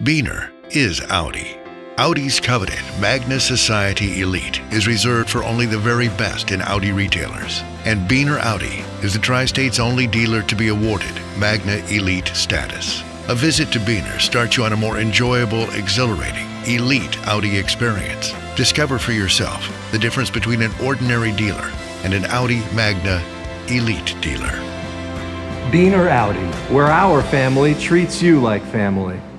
Beener is Audi. Audi's coveted Magna Society Elite is reserved for only the very best in Audi retailers. And Beener Audi is the Tri-State's only dealer to be awarded Magna Elite status. A visit to Beener starts you on a more enjoyable, exhilarating, elite Audi experience. Discover for yourself the difference between an ordinary dealer and an Audi Magna Elite dealer. Beener Audi, where our family treats you like family.